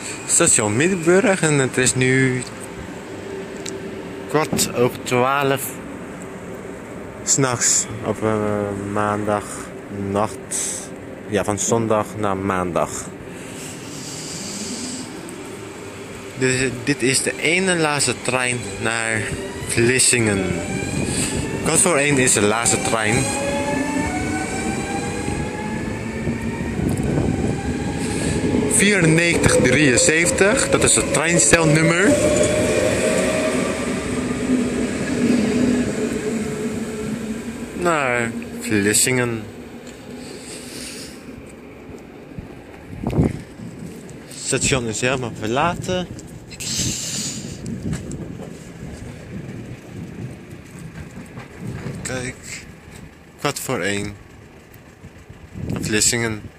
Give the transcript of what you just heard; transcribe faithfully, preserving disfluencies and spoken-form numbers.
Station Middenburg en het is nu kwart over twaalf s'nachts op uh, maandagnacht. Ja, van zondag naar maandag. Dit is, dit is de ene laatste trein naar Vlissingen. Kwart voor één is de laatste trein. vierennegentig drieënzeventig, dat is het treinstelnummer. Naar Vlissingen. Het station is helemaal verlaten. Kijk, kwart voor één. Vlissingen.